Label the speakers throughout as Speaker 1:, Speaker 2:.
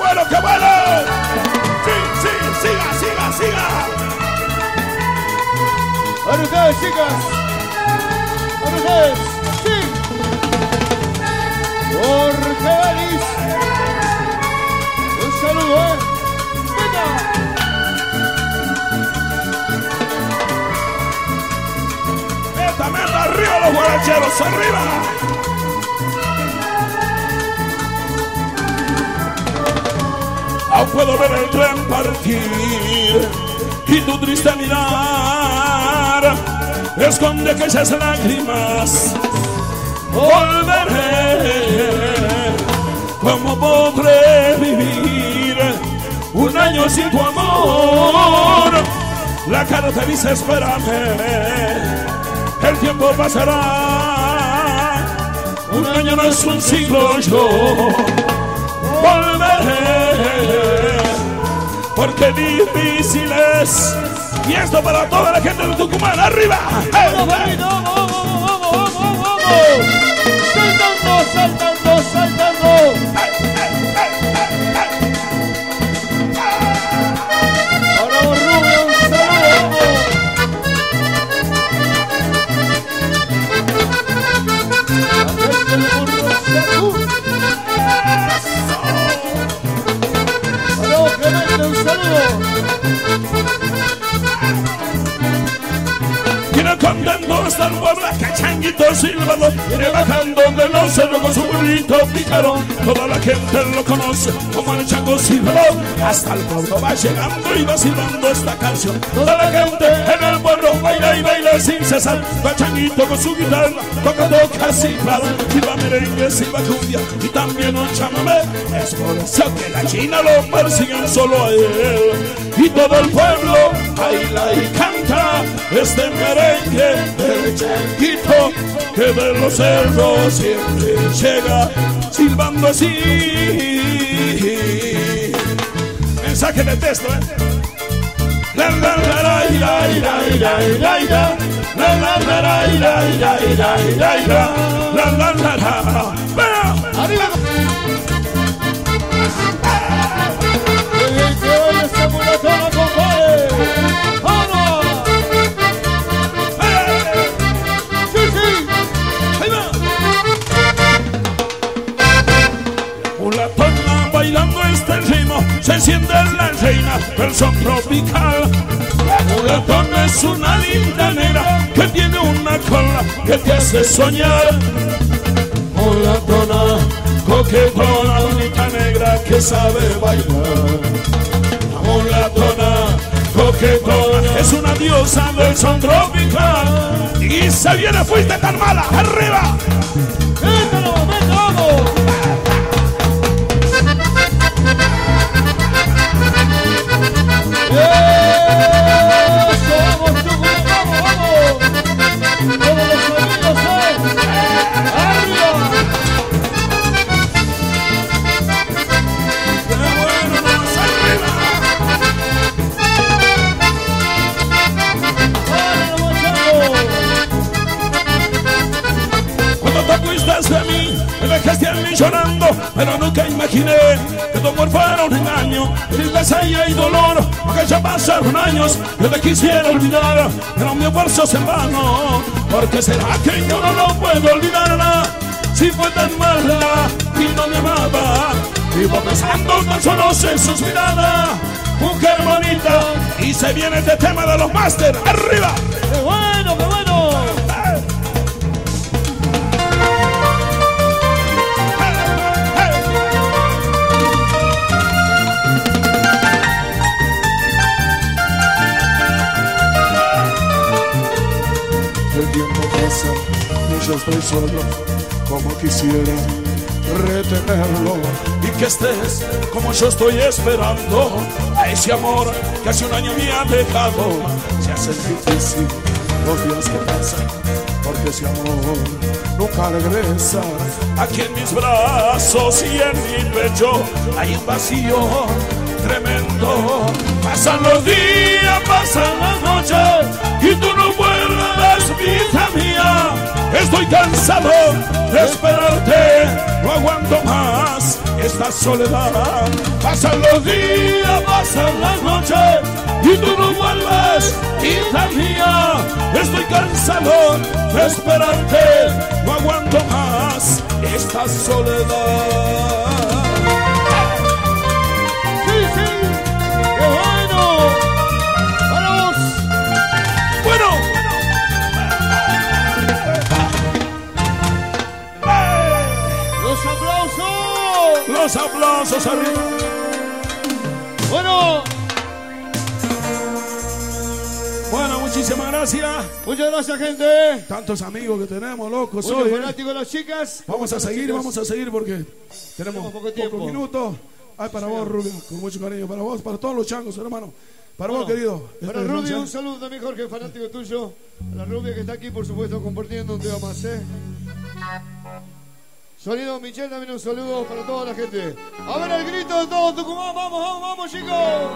Speaker 1: bueno, qué bueno! ¡Sí, sí, siga, siga, siga!
Speaker 2: Para ustedes, chicas. Para ustedes, sí. Jorge Belis. Un saludo, venga.
Speaker 1: Meta, meta, arriba los guaracheros, arriba. Aún puedo ver el tren partir y tu triste mirar esconde aquellas lágrimas. Volveré, ¿cómo podré vivir un año sin tu amor? La carta dice espérame, el tiempo pasará. Un año no es un siglo, yo volveré, porque difícil es. Y esto para toda la gente de Tucumán, arriba.
Speaker 2: Vamos, vamos, vamos, vamos, vamos. Saltando, saltando, saltando. Ahora vos, Rubio, un saludo. Un saludo.
Speaker 1: Viene contento hasta el pueblo, que changuito silbando, viene bajando de los cerros con su burrito pícaro. Toda la gente lo conoce como el chango silbador. Hasta el pueblo va llegando y va silbando esta canción. Toda la gente en el pueblo baila y baila sin cesar. Va changuito con su guitarra, toca silbado, silba merengue, silba cumbia y también un chamamé. Es por eso que la China lo persiguen solo a él. Y todo el pueblo baila y canta este merengue del changuito que de los cerros siempre llega silbando así. Mensaje de texto, La la la la la la la la la la la la la la la la la.
Speaker 2: Arriba.
Speaker 1: Bailando este ritmo, se enciende la reina del son tropical. La mulatona es una linda negra que tiene una cola que te hace soñar. Mulatona, coquetona, bonita negra que sabe bailar. La mulatona, coquetona, es una diosa del son tropical. Y se viene fuiste tan mala, arriba.
Speaker 2: ¡Métalo, métalo! ¡Vamos, Tucumán! ¡Vamos, vamos! ¡Todos los sonidos, ¡arriba!
Speaker 1: ¡Qué bueno, vamos arriba! Cuando te acuestas de mí, me dejaste a mí llorando, pero nunca imaginé que tu amor fuera un engaño. Tristeza y hay dolor, porque ya pasaron años, yo te quisiera olvidar, pero mi esfuerzo es en vano. Porque será que yo no lo puedo olvidarla, si fue tan mala y no me amaba. Vivo pensando tan solo en sus miradas, mujer bonita. Y se viene este tema de los máster, arriba.
Speaker 2: ¡Qué bueno, qué bueno!
Speaker 1: El tiempo pasa y yo estoy solo, como quisiera retenerlo. Y que estés como yo estoy esperando a ese amor que hace un año me ha dejado. Se hace difícil los días que pasan, porque ese amor nunca regresa. Aquí en mis brazos y en mi pecho hay un vacío tremendo. Pasan los días, pasan las noches y tú no vuelves, vida mía. Estoy cansado de esperarte, no aguanto más esta soledad. Pasan los días, pasan las noches y tú no vuelves, hija mía. Estoy cansado de esperarte, no aguanto más esta soledad.
Speaker 2: Sí, sí, qué bueno. Vamos.
Speaker 1: Bueno,
Speaker 2: Los aplausos.
Speaker 1: los aplausos arriba.
Speaker 2: Bueno,
Speaker 1: Bueno, muchísimas gracias.
Speaker 2: muchas gracias, gente.
Speaker 1: Tantos amigos que tenemos, locos
Speaker 2: Muchos
Speaker 1: hoy.
Speaker 2: fanáticos de las chicas.
Speaker 1: Vamos a
Speaker 2: Chicas.
Speaker 1: seguir porque tenemos
Speaker 2: poco tiempo.
Speaker 1: pocos minutos. Ay, para vos, Rubio, con mucho cariño. Para vos, para todos los changos, hermano. Para vos, querido.
Speaker 2: Para Rubio, un saludo también, Jorge, fanático tuyo. A la rubia que está aquí, por supuesto, compartiendo un tema más, ¿eh? Sonido Michelle, también un saludo para toda la gente. A ver el grito de todo Tucumán. Vamos, vamos, vamos, chicos.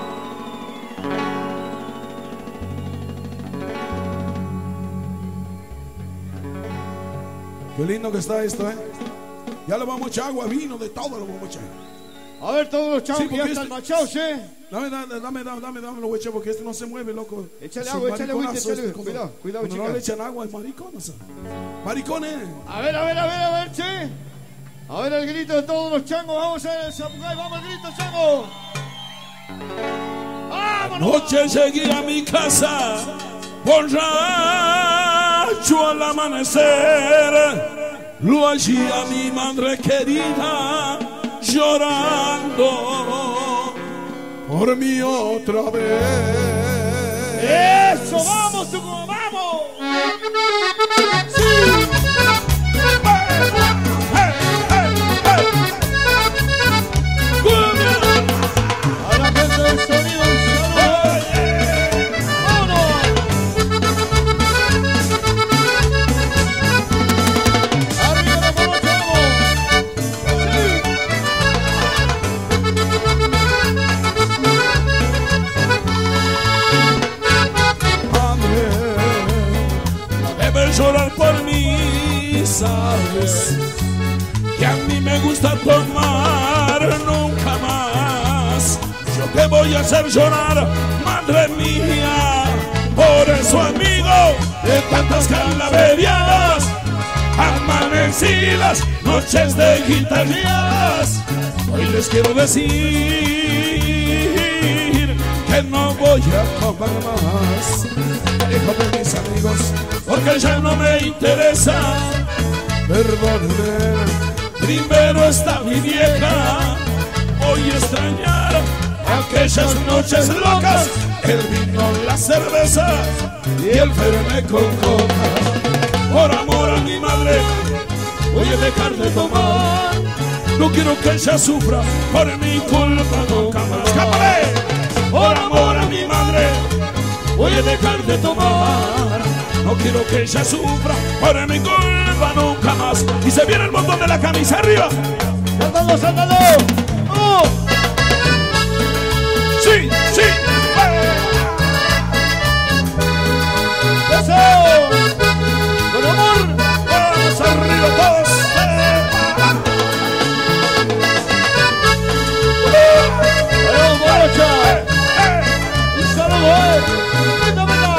Speaker 1: Qué lindo que está esto, ¿eh? Ya le vamos a echar agua, vino, de todo le vamos a echar.
Speaker 2: A ver todos los chavos
Speaker 1: Sí,
Speaker 2: que ya
Speaker 1: porque
Speaker 2: están machados, ¿eh?
Speaker 1: Dame, lo voy a echar porque este no se mueve, loco.
Speaker 2: Échale
Speaker 1: Son
Speaker 2: agua, échale agua,
Speaker 1: mariconazos,
Speaker 2: échale.
Speaker 1: como-
Speaker 2: Cuidado, cuidado,
Speaker 1: cuando no
Speaker 2: chicas.
Speaker 1: le echan agua, es maricones. Maricones.
Speaker 2: A ver, che. A ver el grito de todos los changos. Vamos a ver el Zapucay. Vamos al grito, chango. ¡Vámonos!
Speaker 1: Noche llegué a mi casa, borracho al amanecer. Lo hallé a mi madre querida llorando por mí otra vez.
Speaker 2: ¡Eso! ¡Vamos, Tucumán! ¡Vamos! A la gente del sonido, un saludo. ¡Vámonos! ¡Arriba la mano, chavos! ¡Sí!
Speaker 1: Debes llorar por mí, sabes que a mí me gusta tomar nunca más. Yo te voy a hacer llorar, madre mía. Por eso, amigo, de tantas calaveriadas, amanecidas, noches de guitarreadas, hoy les quiero decir que no voy a tomar más. Dejo de mis amigos porque ya no me interesa. Perdóneme, primero está mi vieja. Voy a extrañar aquellas noches locas, el vino, la cerveza y el fernet con coca. Por amor a mi madre voy a dejar de tomar. No quiero que ella sufra por mi culpa nunca más. ¡Cámale! Por amor a mi madre voy a dejar de tomar. No quiero que ella sufra por mi culpa nunca más. Y se viene el botón de la camisa arriba.
Speaker 2: ¡Saltando, saltando! ¡Vamos!
Speaker 1: Sí, sí.
Speaker 2: ¡Eso! ¡Con amor!
Speaker 1: Vamos arriba todos.
Speaker 2: ¡Vamos, Morocha! ¡Un saludo, ¡Venga, venga!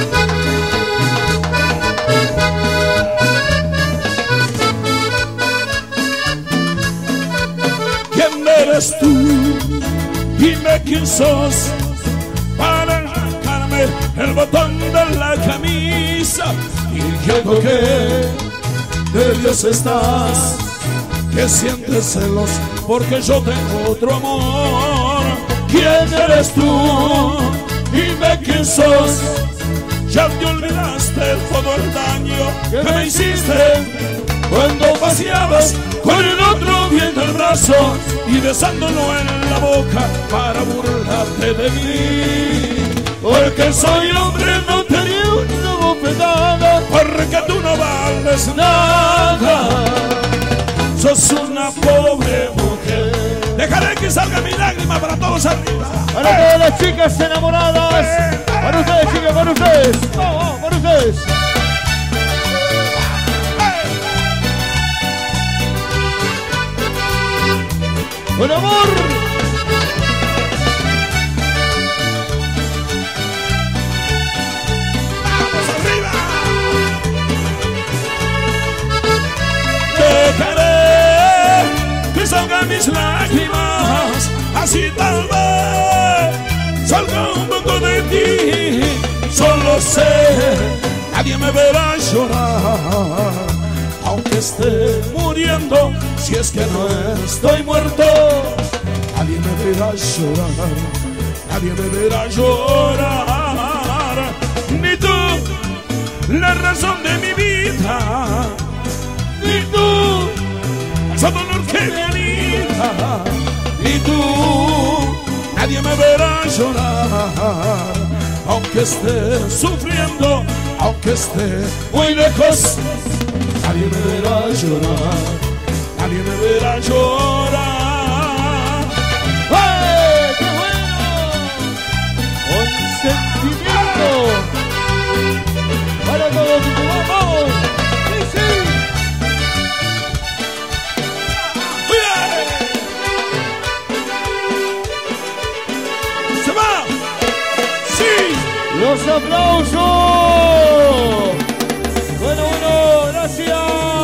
Speaker 1: ¿Quién eres tú? Dime quién sos para arrancarme el botón de la camisa. Fingiendo que de Dios estás, que sientes celos porque yo tengo otro amor. ¿Quién eres tú? Dime quién sos. Ya te olvidaste todo el daño que me hiciste cuando paseabas con el otro viendo el brazo y besándolo en la boca para burlarte de mí. Porque soy hombre, no te di una bofetada, porque tú no vales nada. Sos una pobre mujer. Dejaré que salga mi lágrima para todos arriba.
Speaker 2: Para todas las chicas enamoradas. Para ustedes, chicas, para ustedes. Vamos, para ustedes. ¡Con amor!
Speaker 1: ¡Vamos arriba! Dejaré que salgan mis lágrimas, así tal vez salga un poco de ti. Solo sé, nadie me verá llorar, aunque esté muriendo. Si es que no estoy muerto, nadie me verá llorar, nadie me verá llorar. Ni tú, la razón de mi vida, ni tú, ese dolor que me anida, ni tú, nadie me verá llorar, aunque esté sufriendo, aunque esté muy lejos. Nadie me verá llorar, nadie me verá llorar.
Speaker 2: ¡Hey! ¡Qué bueno! Con sentimiento. Para todos, vamos. ¡Sí, sí!
Speaker 1: ¡Se va! ¡Sí!
Speaker 2: ¡Los aplausos! Bueno, gracias.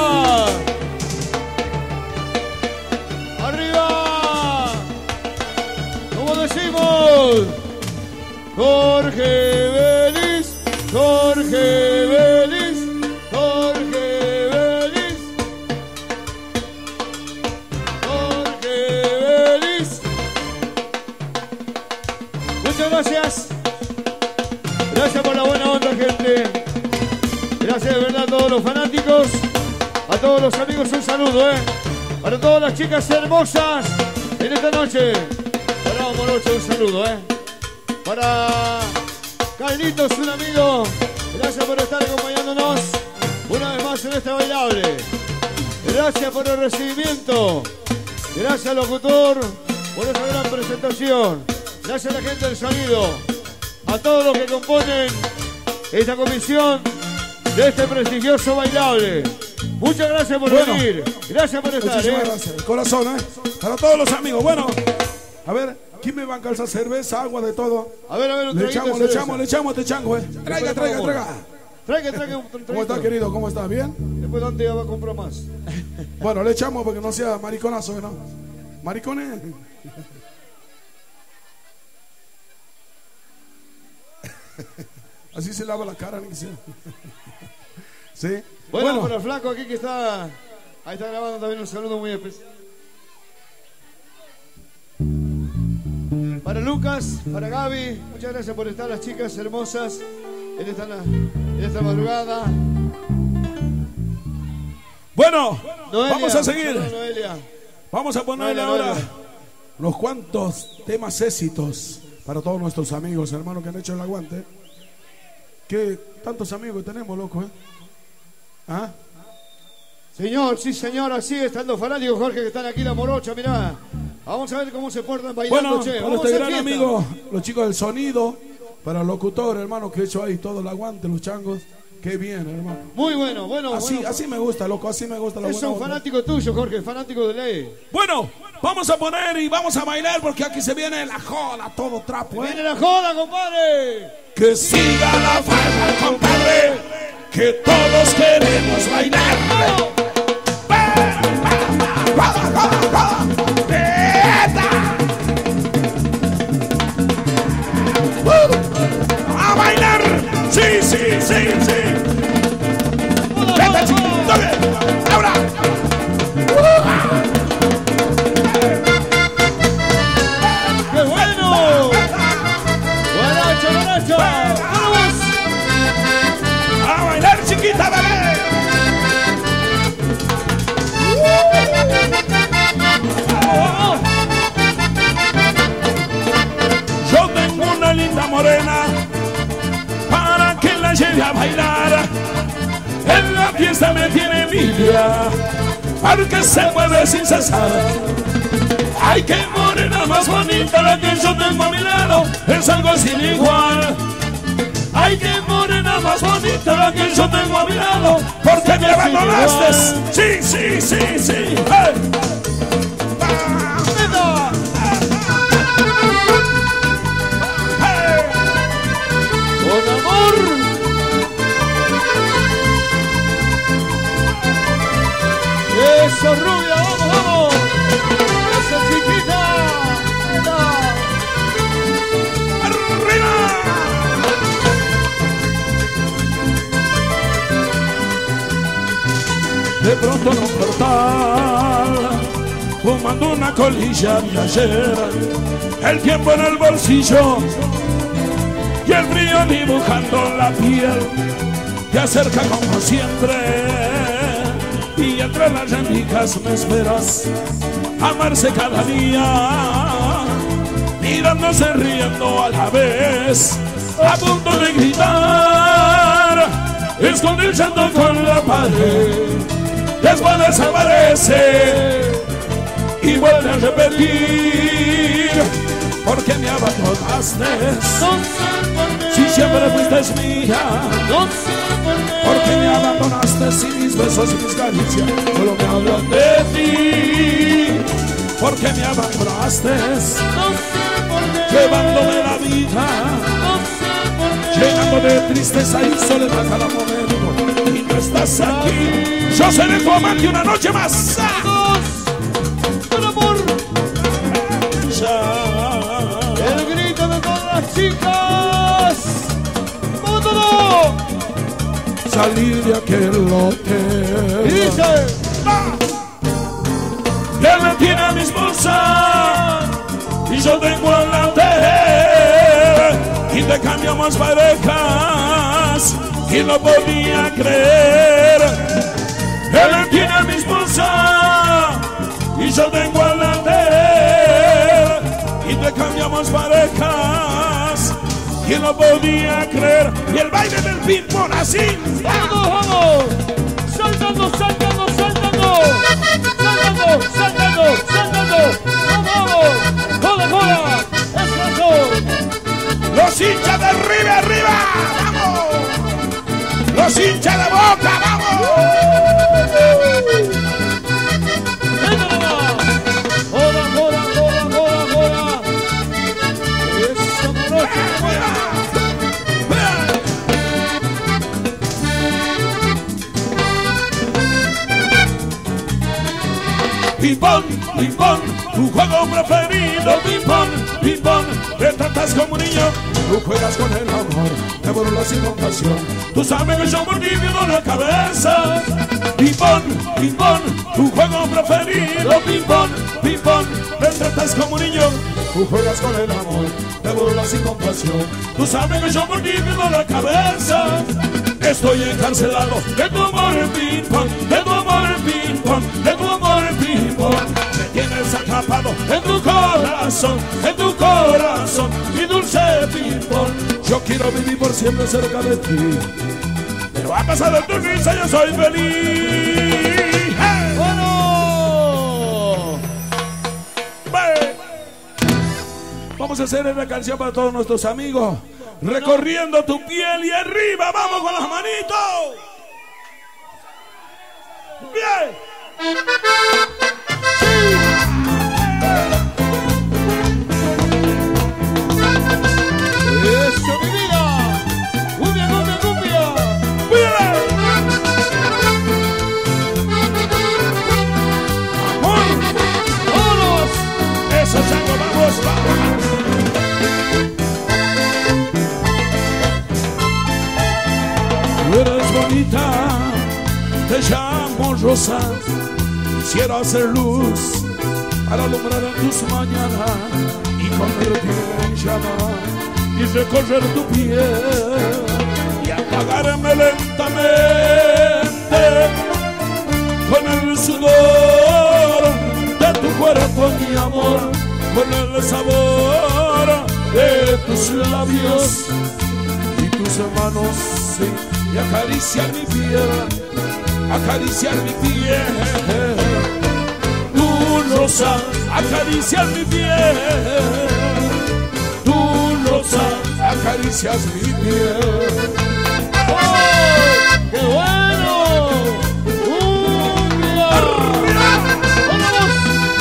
Speaker 2: Arriba. Como decimos, Jorge Vélez, Jorge Vélez, Jorge Vélez, Jorge Vélez. Muchas gracias. Gracias por la buena onda, gente. Gracias de verdad a todos los fanáticos, a todos los amigos un saludo, para todas las chicas hermosas en esta noche. Para Morocho un saludo, para Carlitos, un amigo. Gracias por estar acompañándonos una vez más en este bailable. Gracias por el recibimiento. Gracias locutor por esa gran presentación. Gracias a la gente del sonido, a todos los que componen esta comisión de este prestigioso bailable. Muchas gracias por venir. Gracias por estar.
Speaker 1: Muchísimas gracias. De corazón, Para todos los amigos. Bueno, a ver, ¿quién me banca esa cerveza, agua, de todo?
Speaker 2: A ver, un
Speaker 1: le echamos este chango, Traiga.
Speaker 2: Traiga un
Speaker 1: ¿Cómo está, querido? ¿Cómo está? ¿Bien?
Speaker 2: Después, ¿dónde va a comprar más?
Speaker 1: Bueno, le echamos porque no sea mariconazo, ¿no? Maricones. Así se lava la cara, ni que sea. ¿Sí?
Speaker 2: Bueno, para el flaco aquí que está, ahí está grabando también un saludo muy especial. Para Lucas, para Gaby, muchas gracias por estar, las chicas hermosas en esta madrugada.
Speaker 1: Bueno,
Speaker 2: Noelia,
Speaker 1: vamos a seguir.
Speaker 2: Noelia.
Speaker 1: Vamos a ponerle ahora unos cuantos temas éxitos para todos nuestros amigos, hermanos, que han hecho el aguante. ¿Qué tantos amigos tenemos, loco, ¿Ah?
Speaker 2: Señor, sí señor, así están los fanáticos, Jorge, que están aquí en la Morocha, mirá. Vamos a ver cómo se portan bailando,
Speaker 1: bueno,
Speaker 2: che.
Speaker 1: Con este gran amigo, los chicos del sonido, para el locutor, hermano, que he hecho ahí todo el aguante, los changos. Qué bien, hermano.
Speaker 2: Muy bueno, bueno.
Speaker 1: Así me gusta, loco, así me gusta la buena
Speaker 2: onda. Es un fanático tuyo, Jorge, fanático de ley.
Speaker 1: Bueno, vamos a poner y vamos a bailar porque aquí se viene la joda, todo trapo,
Speaker 2: ¡Viene la joda, compadre!
Speaker 1: Que siga la farra, compadre, que todos queremos bailar. ¡A bailar! ¡Sí, sí, sí, sí! ¡Vete, chiquito! ¡Ahora!
Speaker 2: ¡Qué bueno! ¡Guaracho, guaracho! ¡Vamos!
Speaker 1: ¡A bailar, chiquita, bebé! Yo tengo una linda morena para que la lleve a bailar. En la fiesta me tiene envidia porque se mueve sin cesar. Ay, qué morena más bonita la que yo tengo a mi lado, es algo sin igual. Ay, qué morena más bonita la que yo tengo a mi lado, porque me abandonaste. Sí, sí, sí, sí. ¡Hey! cristal, fumando una colilla de ayer, el tiempo en el bolsillo y el brillo dibujando la piel. Te acerca como siempre y entre las rendijas me esperas. Amarse cada día, mirándose riendo a la vez, a punto de gritar, escondiendo con la pared. Después desaparece y vuelve a repetir: ¿por qué me abandonaste? Si siempre fuiste mía. ¿Por qué me abandonaste si mis besos y mis caricias solo me hablan de ti? ¿Por qué me abandonaste? Llevándome la vida, llenando de tristeza y soledad cada momento, y no estás aquí. Yo seré tu amante una noche más.
Speaker 2: ¡Con amor! El grito de todas las chicas. ¡Vamos todo!
Speaker 1: Salir de aquel hotel.
Speaker 2: Y dice:
Speaker 1: Él me tiene a mi esposa y yo tengo a la hotel, y te cambiamos parejas y no podía creer. Él me tiene a mi esposa y yo tengo a la hotel, y te cambiamos parejas y no podía creer. Y el baile del ping-pong así.
Speaker 2: ¡Vamos, vamos! ¡Saltando, saltando, saltando! ¡Saltando, saltando, saltando! ¡Vamos! ¡Joda, joda! ¡Eso!
Speaker 1: Los hinchas de arriba, arriba. ¡Vamos! Los hinchas de Boca, vamos.
Speaker 2: ¡Venga, nomás! ¡Joda, joda, joda, joda, joda! ¡Eso, morocho!
Speaker 1: Ping-pong, ping-pong, tu juego preferido. Ping-pong, ping-pong, te tratas como un niño. Tú juegas con el amor, te burlas sin compasión. Tú sabes que yo por ti pierdo la cabeza. Ping-pong, ping-pong, tu juego preferido. Ping-pong, ping-pong, te tratas como un niño. Tú juegas con el amor, te burlas sin compasión. Tú sabes que yo por ti pierdo la cabeza. Estoy encarcelado de tu amor en ping-pong, de tu amor en ping-pong, de tu amor en ping-pong. Me tienes atrapado en tu corazón, mi dulce ping-pong. Yo quiero vivir por siempre cerca de ti, pero a pesar de tu risa yo soy feliz. ¡Hey!
Speaker 2: ¡Bueno!
Speaker 1: ¡Ve! Vamos a hacer una canción para todos nuestros amigos. Recorriendo tu piel y arriba, vamos con las manitos. Bien.
Speaker 2: ¡Eso, mi vida! ¡Cumbia, cumbia, cumbia!
Speaker 1: Bien. Amor.
Speaker 2: ¡Vámonos!
Speaker 1: Eso, chango, vamos, vamos. Tú eres bonita, te llamo Rosa. Quisiera hacer luz para alumbrar en tus mañanas y convertirme en llama y recorrer tu piel y apagarme lentamente con el sudor de tu cuerpo, mi amor, con el sabor de tus labios y tus manos, sí, y acariciar mi piel, acariciar mi piel. Tu rosa, acariciar mi piel. Tu rosa, acaricias mi piel.
Speaker 2: ¡Oh! ¡Qué bueno! ¡Cumbia! ¡Vámonos!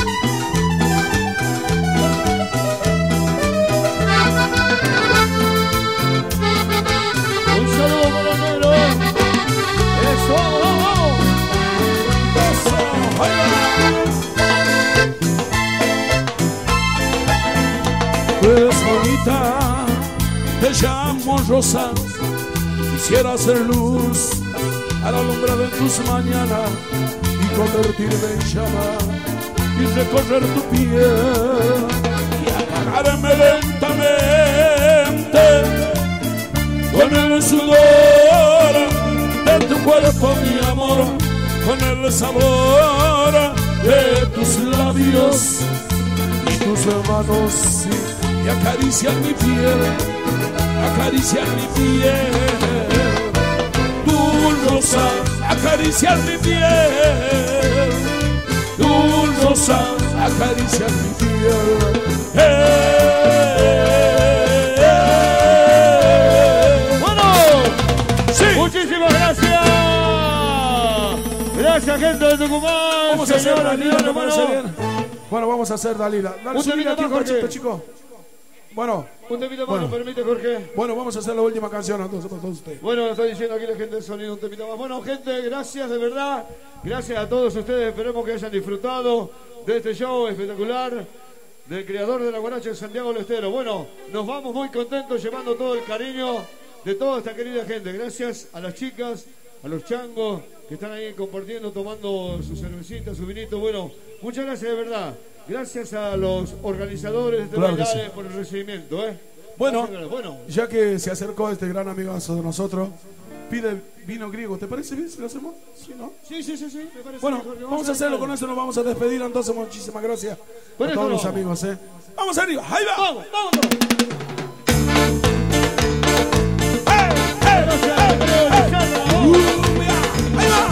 Speaker 2: Un saludo para los negros. ¡Eso! ¡Vamos, vamos!
Speaker 1: Eso, tú eres bonita, te llamo Rosa. Quisiera hacer luz a la alumbrar en tus mañanas y convertirme en llama y recorrer tu piel y apagarme lentamente con el sudor de tu cuerpo, mi amor, con el sabor de tus labios y tus manos, sí, y acarician mi piel, acarician mi piel. Tu rosa acarician mi piel, tu rosa acarician mi piel.
Speaker 2: Bueno,
Speaker 1: Sí.
Speaker 2: muchísimas gracias. Gracias, gente de Tucumán.
Speaker 1: Vamos a hacer
Speaker 2: Señora,
Speaker 1: Dalila, ¿me
Speaker 2: señora,
Speaker 1: parece
Speaker 2: bueno.
Speaker 1: bien? Bueno, vamos a hacer Dalila. Dale,
Speaker 2: Un
Speaker 1: subile
Speaker 2: temita
Speaker 1: aquí,
Speaker 2: más, Jorge.
Speaker 1: Jorgito, chico. Bueno,
Speaker 2: Un temita más,
Speaker 1: Bueno.
Speaker 2: ¿nos permite, Jorge?
Speaker 1: bueno, vamos a hacer la última canción entonces para todos ustedes.
Speaker 2: Bueno, está diciendo aquí la gente del sonido, un temita más. Bueno, gente, gracias de verdad. Gracias a todos ustedes. Esperemos que hayan disfrutado de este show espectacular del creador de la guaracha, Santiago del Estero. Bueno, nos vamos muy contentos llevando todo el cariño de toda esta querida gente. Gracias a las chicas, a los changos que están ahí compartiendo, tomando su cervecita, su vinito. Bueno, muchas gracias de verdad. Gracias a los organizadores de
Speaker 1: Claro que
Speaker 2: Bailares
Speaker 1: sí.
Speaker 2: por el recibimiento.
Speaker 1: Bueno,
Speaker 2: Bueno,
Speaker 1: ya que se acercó este gran amigazo de nosotros, pide vino griego. ¿Te parece bien si lo hacemos? Sí, ¿no?
Speaker 2: sí, me parece
Speaker 1: Bueno,
Speaker 2: mejor que
Speaker 1: vamos a hacerlo, con eso nos vamos a despedir. Entonces, muchísimas gracias
Speaker 2: Con
Speaker 1: a
Speaker 2: eso
Speaker 1: todos los
Speaker 2: vamos.
Speaker 1: amigos. Vamos arriba, ahí va.
Speaker 2: Vamos, vamos.
Speaker 1: ¡Hey, hey,
Speaker 2: Gracias,
Speaker 1: hey,
Speaker 2: Alfredo
Speaker 1: hey!
Speaker 2: Lizarra.
Speaker 1: Mira, ahí va.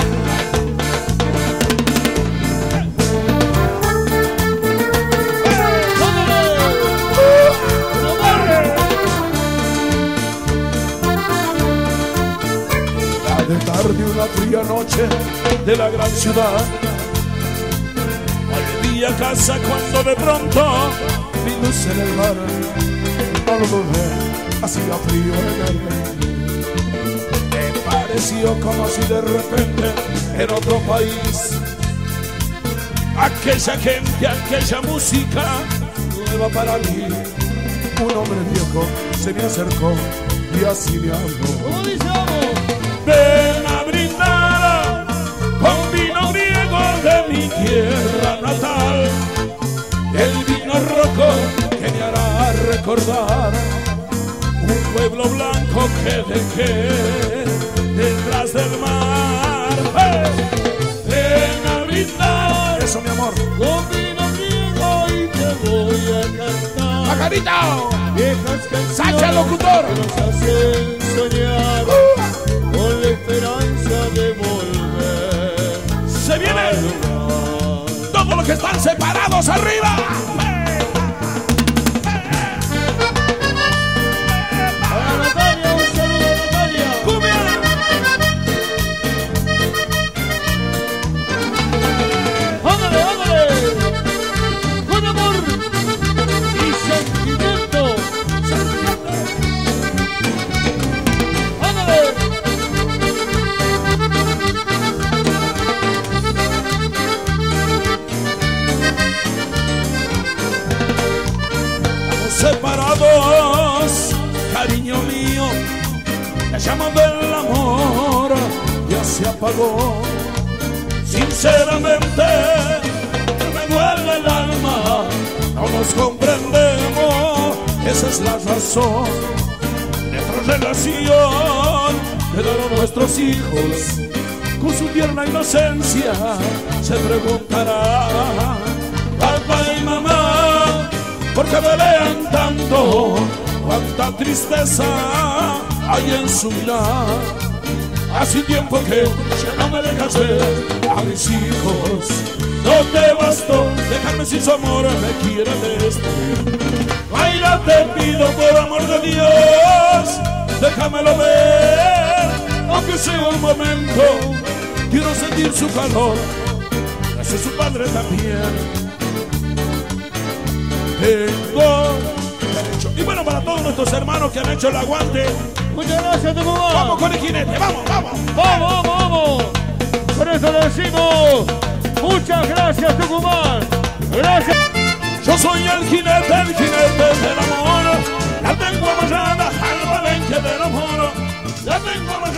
Speaker 1: De tarde una fría noche de la gran ciudad, volví a casa cuando de pronto vi luz en el mar. No lo dudé, hacía frío en el me pareció como si de repente en otro país aquella gente, aquella música nueva para mí. Un hombre viejo se me acercó y así me habló.
Speaker 2: ¿Cómo dice, vamos?
Speaker 1: Ven a brindar con vino griego de mi tierra natal, el vino rojo que me hará recordar un pueblo blanco que dejé detrás del mar. ¡Hey! Ven a brindar, eso mi amor,
Speaker 2: Con vino griego y te voy a cantar.
Speaker 1: ¡Pajarito!
Speaker 2: Viejas canciones
Speaker 1: ¡Sacha, locutor!
Speaker 2: que nos hacen soñar con la esperanza de volver
Speaker 1: ¡Se viene!
Speaker 2: al lugar.
Speaker 1: Todos los que están separados arriba.
Speaker 2: A Natalia, un saludo a Natalia.
Speaker 1: ¡Cumbia!
Speaker 2: ¡Ándale, ándale! Con amor y sentimiento. ¡Ándale!
Speaker 1: Separados, cariño mío, la llama del amor ya se apagó. Sinceramente, me duele el alma, no nos comprendemos, esa es la razón. Nuestra relación quedaron nuestros hijos, con su tierna inocencia se preguntará, papá y mamá, ¿por qué pelean tanto? Cuánta tristeza hay en su mirar. Hace tiempo que ya no me dejas ver a mis hijos. No te bastó dejarme sin su amor, me quieren destruir. Mayra, te pido por amor de Dios, déjamelo ver, aunque sea un momento. Quiero sentir su calor, ese es su padre también. Tengo derecho. Y bueno, para todos nuestros hermanos que han hecho el aguante,
Speaker 2: Muchas gracias, Tucumán.
Speaker 1: vamos con el jinete, vamos, vamos.
Speaker 2: ¡Vamos, vamos, vamos! Por eso le decimos muchas gracias, Tucumán. Gracias.
Speaker 1: Yo soy el jinete del amor. La tengo amarrada al palenque del amor. La tengo amarrada.